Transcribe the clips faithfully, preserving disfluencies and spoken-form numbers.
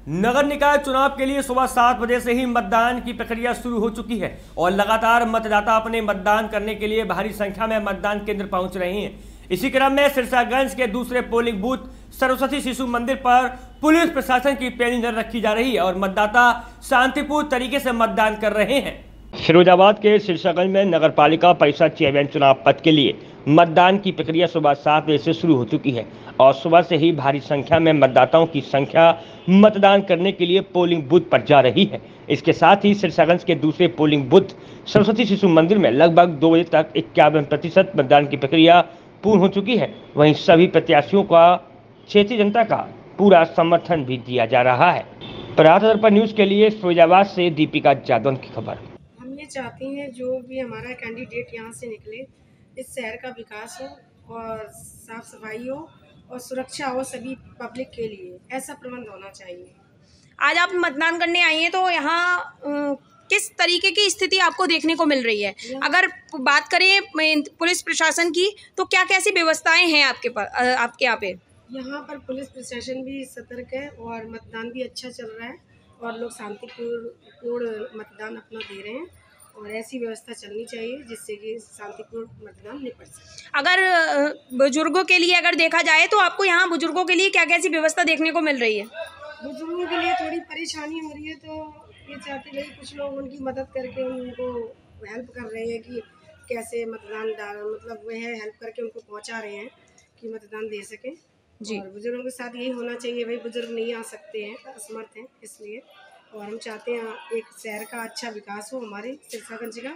नगर निकाय चुनाव के लिए सुबह सात बजे से ही मतदान की प्रक्रिया शुरू हो चुकी है और लगातार मतदाता अपने मतदान करने के लिए भारी संख्या में मतदान केंद्र पहुंच रहे हैं। इसी क्रम में सिरसागंज के दूसरे पोलिंग बूथ सरस्वती शिशु मंदिर पर पुलिस प्रशासन की पैनी नजर रखी जा रही है और मतदाता शांतिपूर्ण तरीके से मतदान कर रहे हैं। फिरोजाबाद के सिरसागंज में नगर पालिका परिषद चेयरमैन चुनाव पद के लिए मतदान की प्रक्रिया सुबह सात बजे से शुरू हो चुकी है और सुबह से ही भारी संख्या में मतदाताओं की संख्या मतदान करने के लिए पोलिंग बूथ पर जा रही है। इसके साथ ही सिरसागंज के दूसरे पोलिंग बूथ सरस्वती शिशु मंदिर में लगभग दो बजे तक इक्यावन प्रतिशत मतदान की प्रक्रिया पूर्ण हो चुकी है। वहीं सभी प्रत्याशियों का क्षेत्रीय जनता का पूरा समर्थन भी दिया जा रहा है। प्रभात दर्पण न्यूज के लिए फिरोजाबाद से दीपिका जादवन की खबर। हम ये चाहते हैं जो भी हमारा कैंडिडेट यहाँ से निकले, इस शहर का विकास हो और साफ सफाई हो और सुरक्षा हो सभी पब्लिक के लिए, ऐसा प्रबंध होना चाहिए। आज आप मतदान करने आई हैं तो यहाँ किस तरीके की स्थिति आपको देखने को मिल रही है? अगर बात करें पुलिस प्रशासन की तो क्या कैसी व्यवस्थाएं हैं आपके पास, आपके यहाँ पे? यहाँ पर पुलिस प्रशासन भी सतर्क है और मतदान भी अच्छा चल रहा है और लोग शांतिपूर्ण मतदान अपना दे रहे हैं और ऐसी व्यवस्था चलनी चाहिए जिससे कि शांतिपूर्ण मतदान निपट सके। अगर बुजुर्गों के लिए अगर देखा जाए तो आपको यहाँ बुजुर्गों के लिए क्या कैसी व्यवस्था देखने को मिल रही है? बुजुर्गों के लिए थोड़ी परेशानी हो रही है तो ये चाहते भाई कुछ लोग उनकी मदद करके उनको हेल्प कर रहे हैं कि कैसे मतदान डाल मतलब वह हेल्प करके उनको पहुँचा रहे हैं कि मतदान दे सकें जी। और बुजुर्गों के साथ यही होना चाहिए, भाई बुजुर्ग नहीं आ सकते हैं, असमर्थ हैं, इसलिए और हम चाहते हैं एक शहर का अच्छा विकास हो हमारे सिरसागंज का।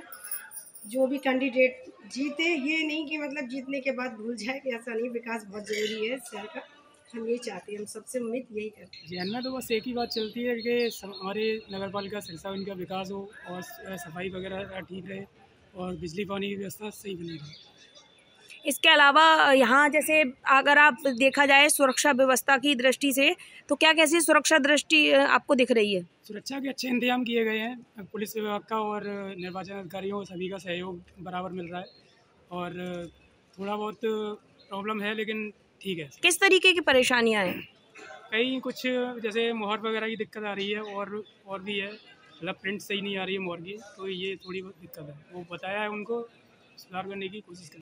जो भी कैंडिडेट जीते ये नहीं कि मतलब जीतने के बाद भूल जाए कि ऐसा नहीं, विकास बहुत ज़रूरी है शहर का, हम यही चाहते हैं, हम सबसे उम्मीद यही करते हैं। जहन में तो बस एक ही बात चलती है कि हमारे नगर पालिका सिरसागंज का विकास हो और सफाई वगैरह ठीक रहे और बिजली पानी की व्यवस्था सही बनी रहे। इसके अलावा यहाँ जैसे अगर आप देखा जाए सुरक्षा व्यवस्था की दृष्टि से तो क्या कैसी सुरक्षा दृष्टि आपको दिख रही है? सुरक्षा के अच्छे इंतजाम किए गए हैं, पुलिस विभाग का और निर्वाचन अधिकारियों सभी का सहयोग बराबर मिल रहा है और थोड़ा बहुत प्रॉब्लम है लेकिन ठीक है। किस तरीके की परेशानियाँ हैं? कहीं कुछ जैसे मोहर वगैरह की दिक्कत आ रही है और और भी है, मतलब प्रिंट सही नहीं आ रही है मोहर की, तो ये थोड़ी बहुत दिक्कत है। वो बताया है उनको सुधार करने की कोशिश कर